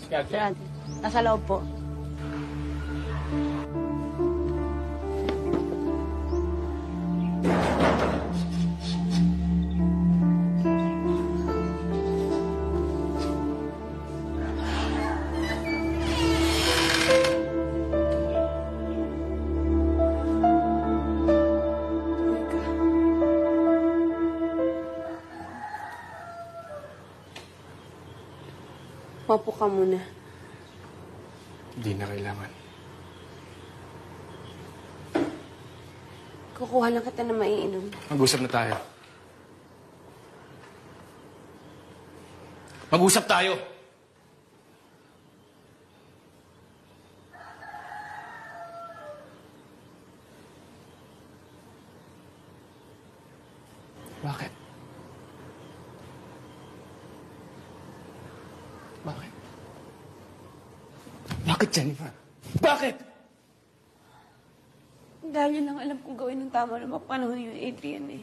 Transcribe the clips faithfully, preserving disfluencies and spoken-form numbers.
Sir Ate, nasa loob po. Mapo ka muna. Hindi na kailangan. Kukuha lang kita na maiinom. Mag-usap na tayo. Mag-usap tayo! Bakit? Bakit? Bakit, Jennifer? Bakit? Dahil yun lang alam kong gawin ng tama na mapanahon yun, Adrian eh.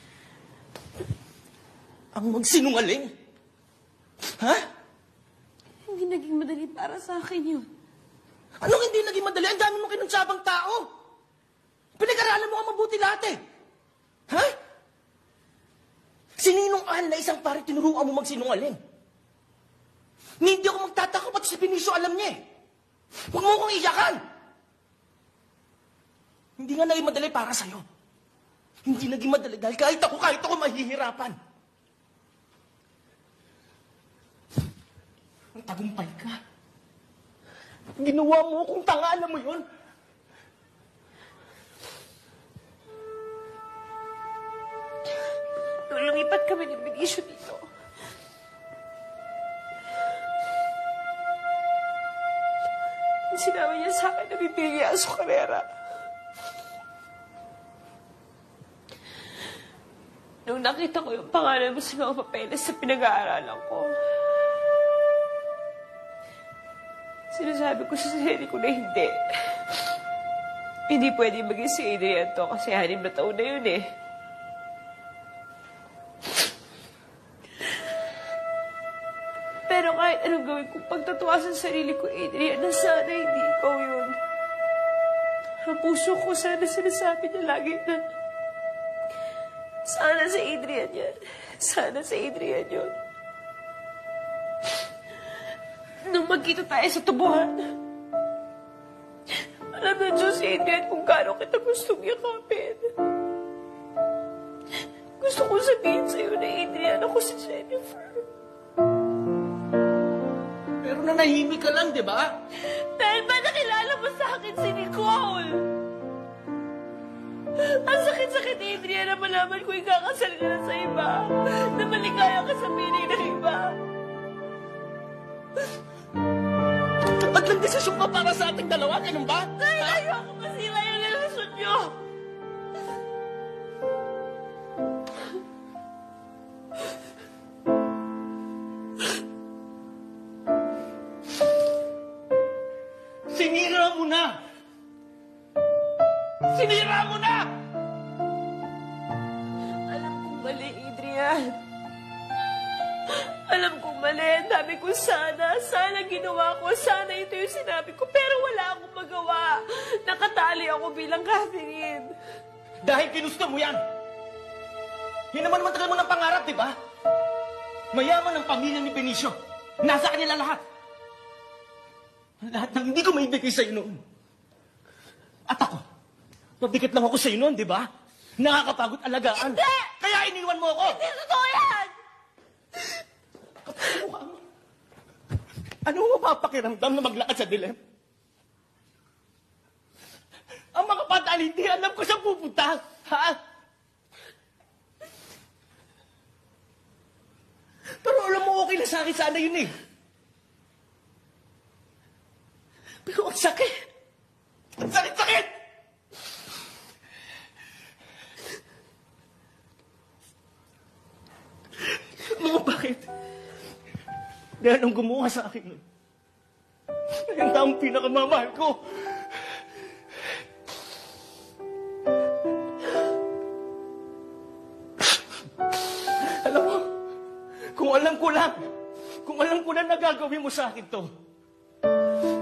Ang magsinungaling? Ha? Hindi naging madali para sa akin yun. Anong hindi naging madali? Ang dami mong kinuntsabang tao. Pinag-aralan mo nga mabuti lahat eh. Ha? Sininong ahal na isang pare tinuruan mo magsinungaling? Hindi ako magtataka pati si Benicio alam niya eh. Huwag mo akong iyakan. Hindi nga naging madali para sa'yo. Hindi naging madali dahil kahit ako, kahit ako mahihirapan. Ang tagumpay ka. Ginawa mo akong tanga, alam mo yun? Nung lumipat kami ng Benicio dito, sinabi niya sa akin na bibigyan niya sa karera. Nung nakita ko yung pangalan mo sa mga papeles sa pinag-aaralan ko, sinasabi ko sa sarili ko na hindi. Hindi pwede maging si Adrian to kasi hanim na taon na yun eh. Pero kahit anong gawin kong pagtatuwa sa sarili ko, Adrian, na sana hindi ikaw yun. Ang puso ko sana sinasabi niya lagi na sana si Adrian yan. Sana si Adrian yun. Nung magkita tayo sa tubuhan, alam na Diyos si Adrian kung gaano kita gustong yakapin. Gusto ko sabihin sa'yo na Adrian, ako si Jennifer. Pero nanahimik ka lang, di ba? Dahil ba nakilala mo sa akin si Nicole? Ang sakit-sakit, Adrian, na malaman ko ikakasal ka na sa iba. Na maligaya ka sa piling ng iba. At lang desisyon ka para sa ating dalawa, ganun ba? Dahil ayoko masira yung relasyon niyo. Sinira mo na! Sinira mo na! Alam kong mali, Adrian. Alam kong mali. Ang dami ko sana. Sana ginawa ko. Sana ito yung sinabi ko. Pero wala akong magawa. Nakatali ako bilang Catherine. Dahil ginusto mo yan. Yun naman naman tagal mo ng pangarap, di ba? Mayaman ang pamilya ni Benicio. Nasa kanila lahat. Lahat ng hindi ko maibigay sa'yo noon. At ako, mabigit lang ako sa'yo noon, di ba? Nakakapagod alagaan. Hindi! Kaya iniwan mo ako! Hindi totoo yan! Kapag mukha mo. Ano mo mapapakiramdam na maglakad sa dilim? Ang mga bata, hindi alam ko saan pupunta. Ha? Pero alam mo, okay na sa akin sana yun eh. Pero ang sakit! Ang sakit-sakit! Mga bakit? Dahil ang gumawa sa akin nun, ay ang taong pinakamamahal ko. Alam mo, kung alam ko lang, kung alam ko lang na gagawin mo sa akin to,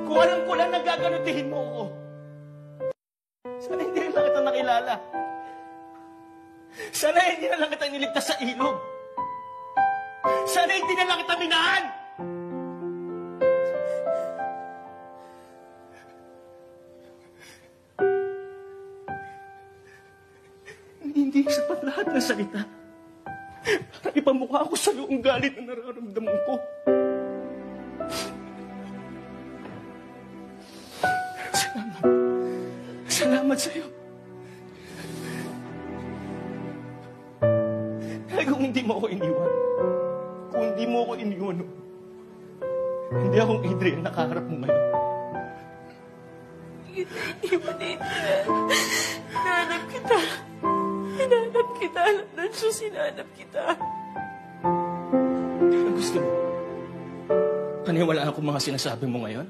Kung alam ko lang nagaganutihin mo ako. Sana hindi na lang kita nakilala. Sana hindi na lang kita niligtas sa ilog. Sana hindi na lang kita minahan. Hindi sapat lahat ng salita para ipamukha ko sa iyo ang galit na nararamdaman ko. Salamat. Salamat sa iyo. Kaya kung hindi mo ako iniwan, kung hindi mo ako iniwan, hindi akong Adrian nakaharap mo ngayon. Iwan, Adrian. Hinanap kita. Hinanap kita. Alam na siya, sinanap kita. Ang gusto mo? Paniwalaan ko mga sinasabi mo ngayon?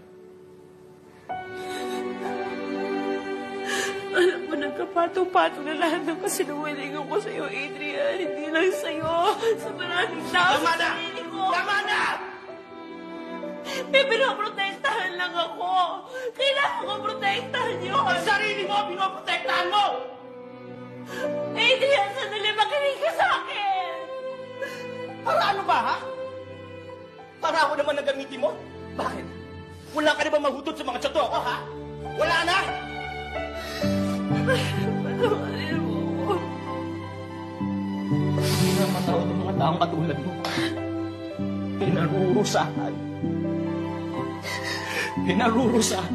Alam mo, nagkapatong-patong na lahat ng kasinungalingan ko sa'yo, Adrian. Hindi lang sa'yo. Sa maraming tao Tama sa na! sarili ko. Tama na! May pinoprotektahan lang ako. Kailangan ko protektahan yun. Ang sarili mo, pinoprotektahan mo! Adrian, sandali, makinig ka sa akin. Para ano ba, ha? Para ako naman na gamitin mo? Bakit? Wala ka na ba mahutot sa mga tsato ko, ha? Wala na! Patawarin mo ako. Hindi na matawag ng mga taong katulad mo. Pinarurusahan. Pinarurusahan.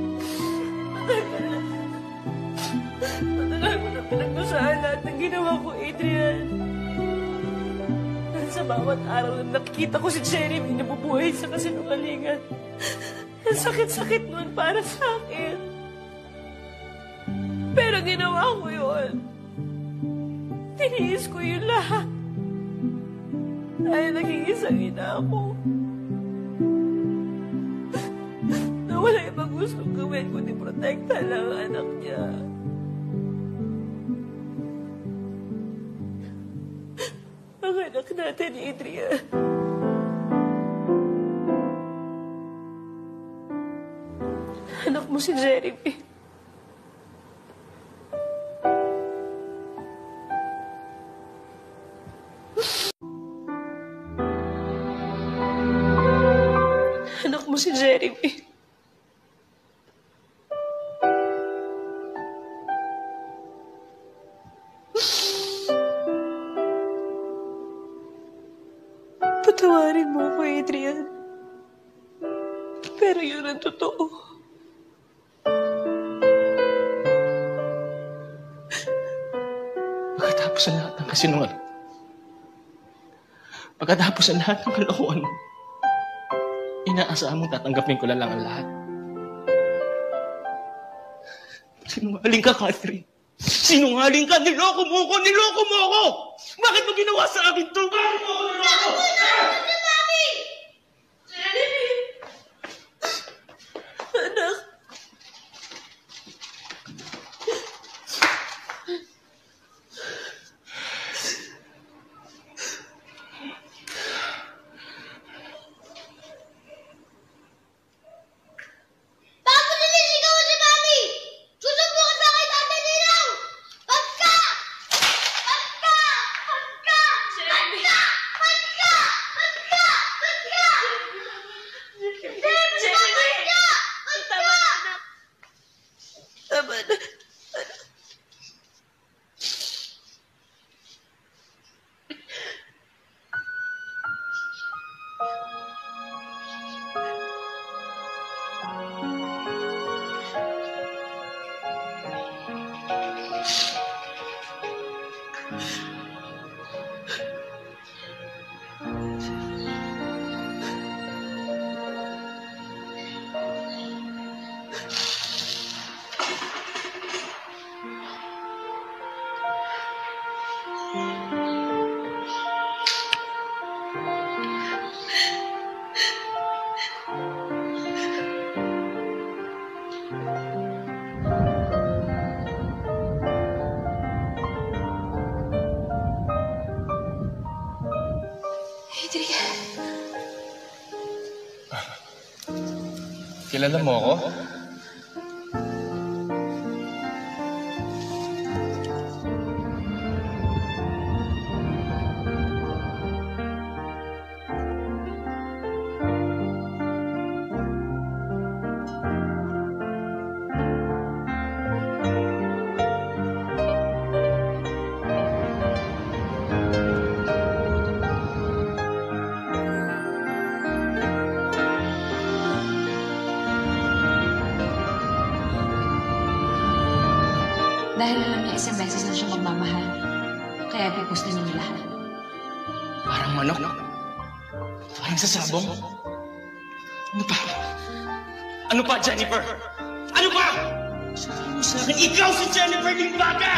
Matagal mo na pinagdusahan lahat ng ginawa ko, Adrian. Dahil sa bawat araw na nakikita ko si Jeremy nabubuhay sa kasinungalingan. Ang sakit-sakit nun para sa akin. Pero ginawa ko yun. Tiniis ko yun lahat. Dahil naging isang ina ako. Na wala ibang gustong gawin kundi protekta lang ang anak niya. Ang anak natin, Adrian. Anak mo si Jeremy. Anak mo si Jeremy. Patawarin mo ako, Adrian. Pero yun ang totoo. Pagkatapos sa lahat ng kasinungalingan, pagkatapos sa lahat ng kalokohan mo, inaasahan mong tatanggapin ko na lang ang lahat. Sinungaling ka, Catherine. Sinungaling ka! Niloko mo ko! Niloko mo ko! Bakit mo ginawa sa akin to? Bakit mo ako niloko? Anak. Bakit nilisigaw mo si Mami? Susubukan ba kay Tatay Ninang? Pagka! Pagka! Pagka! Jeremy. Pagka! Pagka! Pagka! Pagka! Jeremy, Jeremy. pagka! Tama na, anak. Tama na. Adrian. Kilala mo ako? Dahil alam niya isang beses na siya magmamahal. Kaya pipos na niya lahat. Parang manok. Parang sasabong. Ano pa? Ano pa, Jennifer? Ano pa? Sabihin mo sa akin, ikaw si Jennifer Limbaga!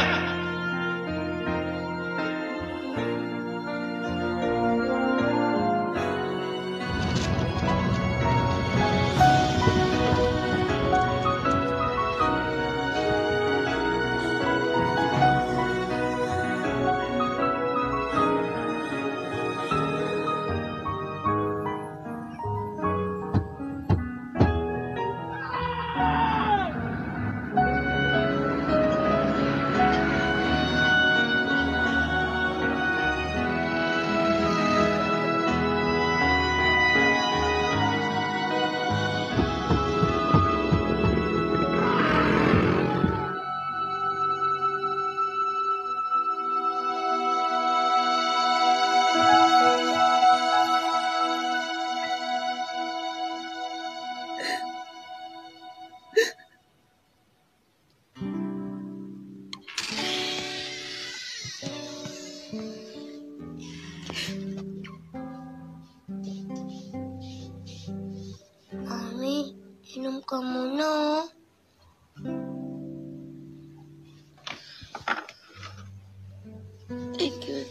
Mami, inom ka muna, oh. Thank you.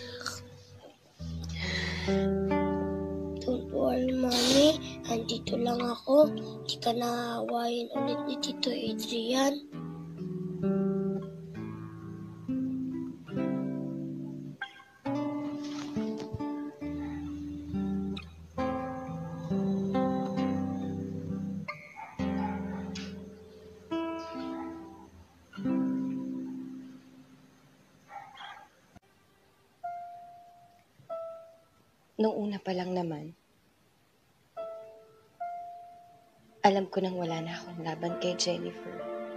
Don't worry, Mami. Andito lang ako. Di ka naawayin ulit ni Tito Adrian. Nung una pa lang naman, alam ko nang wala na akong laban kay Jennifer.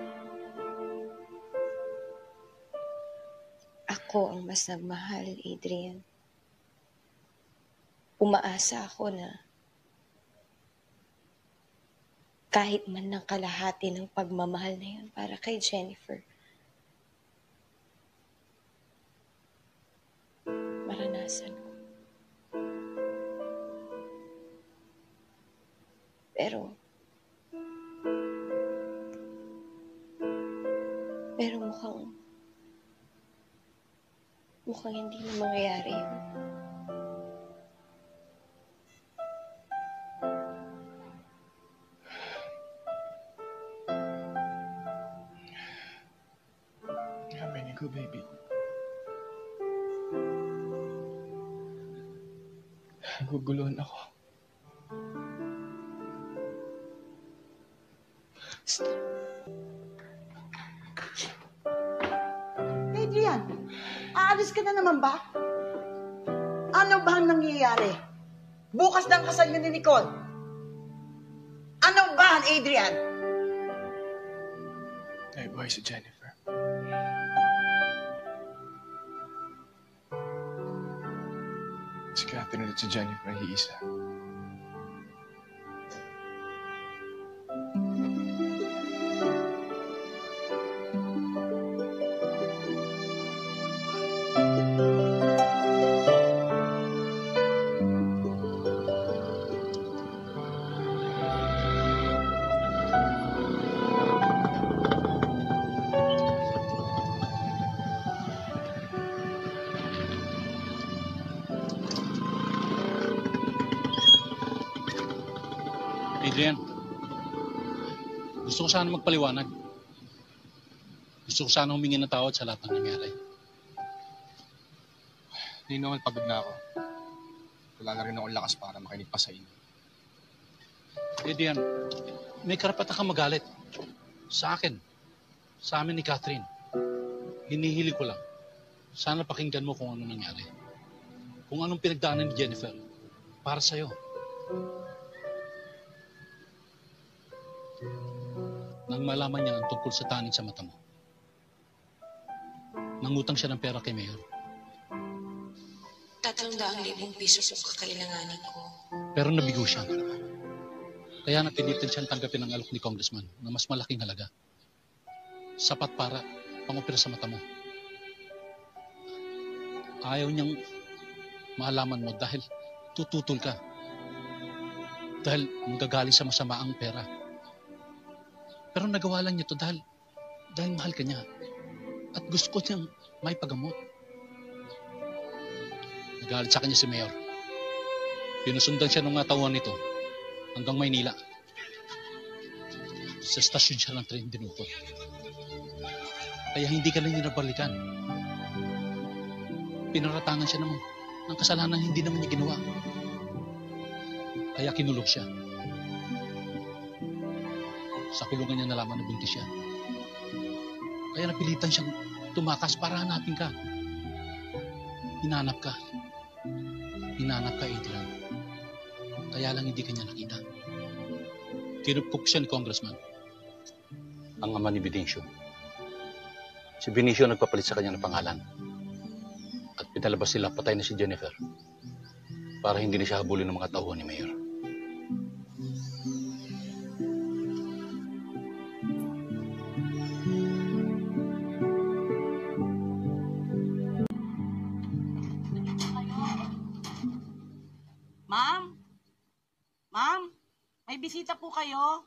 Ako ang mas nagmahal, Adrian. Umaasa ako na kahit man ng kalahati ng pagmamahal na yun para kay Jennifer, maranasan ko. Pero, pero mukhang, mukhang hindi na mangyayari yun. Naminig ko, baby. Naguguluhan ako. Adrian, aalis ka na naman ba? Ano ba ang nangyayari? Bukas na ang kasal niyo ni Nicole. Ano ba, Adrian? Ay, buhay si Jennifer. Si Catherine at si Jennifer ay iisa. Adrian, gusto ko sana magpaliwanag. Gusto ko sana humingi ng tawad sa lahat ng nangyari. Hindi naman, pagod na ako. Wala na rin akong lakas para makinig pa sa inyo. Eh, Dian, may karapatan kang magalit. Sa akin. Sa amin ni Catherine. Hinihili ko lang. Sana pakinggan mo kung ano nangyari. Kung anong pinagdaanan ni Jennifer. Para sa'yo. Nang malaman niya ang tungkol sa taning sa mata mo. Nangutang siya ng pera kay Mayor. Tatlong daang libong piso po kakailanganin ko. Pero nabigo siya. Kaya napilitan siyang tanggapin ang alok ni Congressman na mas malaking halaga. Sapat para pang-opera sa mata mo. Ayaw niyang maalaman mo dahil tututol ka. Dahil magagaling sa masama ang pera. Pero nagawa lang niya to dahil, dahil mahal ka niya. At gusto ko niyang may pagamot. Nagalit sa kanya si Mayor. Pinusundan siya ng mga tauhan nito hanggang Maynila. Sa stasyon siya ng tren dinukot. Kaya hindi ka lang niya nabalikan. Pinaratangan siya naman ng kasalanan hindi naman niya ginawa. Kaya kinulong siya. Sa kulungan niya nalaman na buntis siya. Kaya napilitan siyang tumakas para hanapin ka. Hinanap ka. Hinanap ka, Adrian. Kaya lang hindi ka niya nakita. Kinupkop siya ni Congressman. Ang ama ni Benicio. Si Benicio nagpapalit sa kanya ng pangalan. At pinalabas sila patay na si Jennifer. Para hindi na siya habulin ng mga tauhan ni Mayor. Ma'am? Ma'am? May bisita po kayo?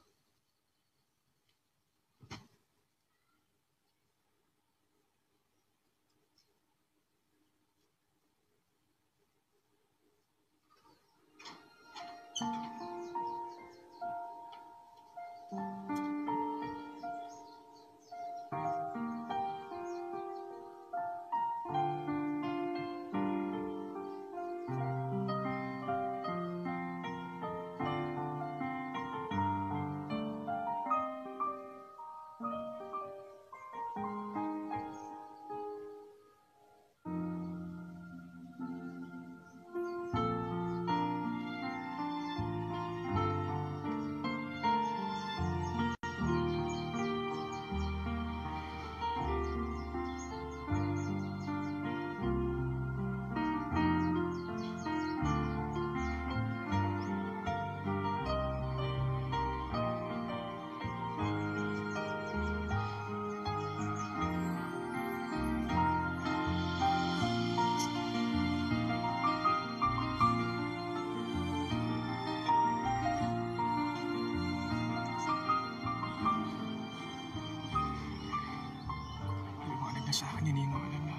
Liwanag na sa akin, hindi mo alam na.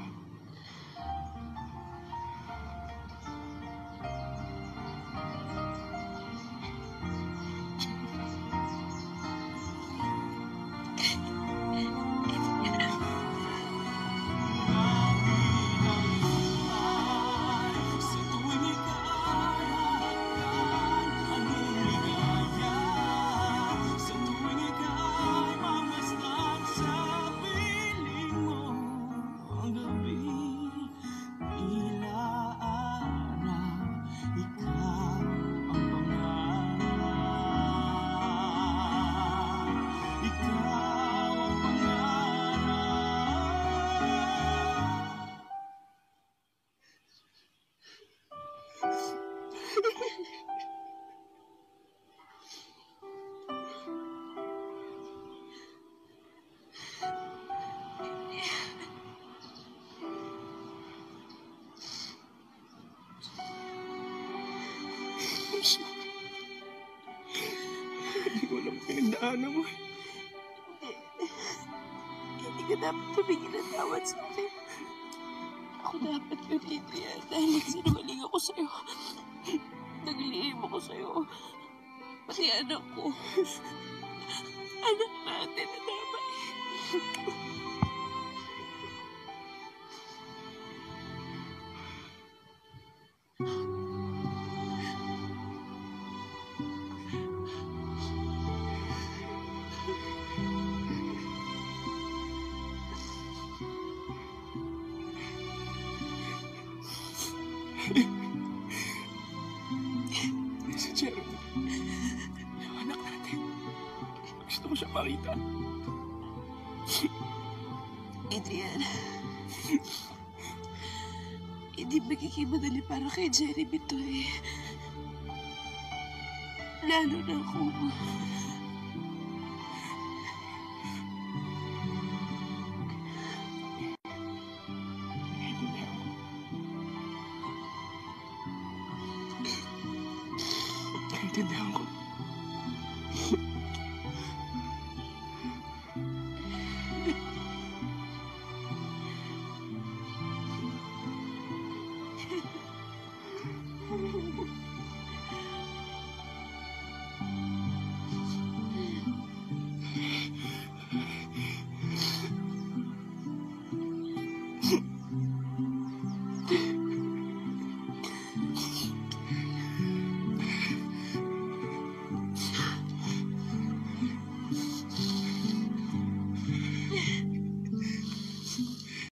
Hindi ko alam pinagdaanan mo. Hindi ka dapat tumingin ng tawad sa akin. Ako dapat yun, Adrian, dahil nagsinungaling ako sa'yo. Naglihim ako sa'yo. Pati anak ko. Anak natin na damay. Si Jeremy, yung anak natin. Gusto ko siya makita. Adrian, hindi magiging madali para kay Jeremy to eh. Lalo na kung Naiintindihan ko. Thank you.